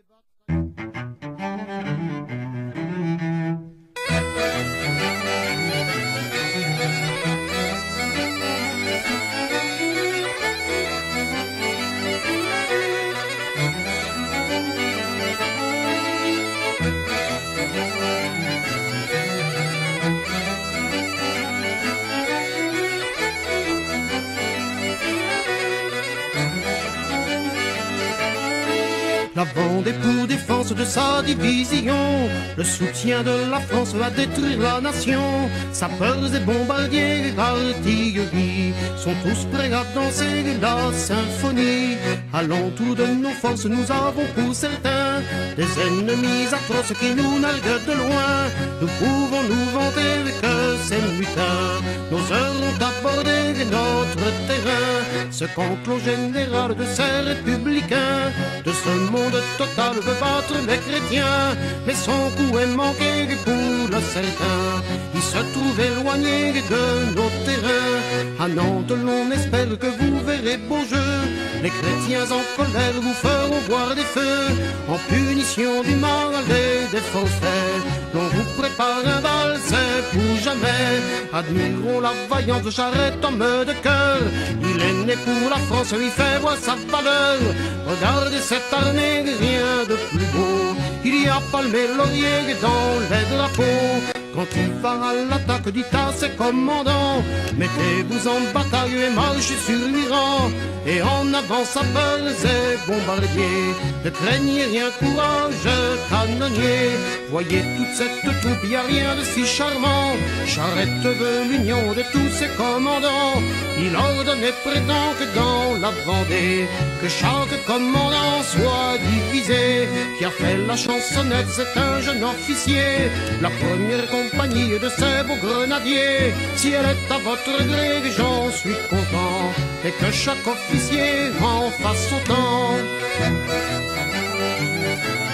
La Vendée pour défense de sa division, le soutien de la France va détruire la nation. Sapeurs et bombardiers, artillerie, sont tous prêts à danser la symphonie. À l'entour de nos forces, nous avons pour certains des ennemis atroces qui nous narguent de loin. Nous pouvons nous vanter que ces mutins, nos heures ont abordé notre terrain. Ce complot général de ces républicains, de ce monde total veut battre les chrétiens, mais son coup est manqué pour le certain. Il se trouve éloigné de nos terrains. À Nantes l'on espère que vous verrez beau jeu. Les chrétiens en colère vous feront boire des feux, en punition du mal et des forfaits. L'on vous prépare un bal, c'est pour jamais. Admirons la vaillante charrette en de cœur. Il est né pour la France, lui fait voir sa valeur. Regardez cette armée, rien de plus beau. Il y a palmé laurier dans les drapeaux. Quand il va à l'attaque, dites à ses commandants, mettez-vous en bataille et marchez sur l'Iran. Et en avant sapeurs et bombardiers, ne craignez rien, courage canonnier. Voyez toute cette troupe, y a rien de si charmant. Charrette veut l'union de tous ses commandants. Il ordonne et prétend que dans la Vendée, que chaque commandant soit divisé. Qui a fait la chansonnette, c'est un jeune officier, la première compagnie de ces beaux grenadiers. Si elle est à votre gré, j'en suis content, et que chaque officier en fasse autant.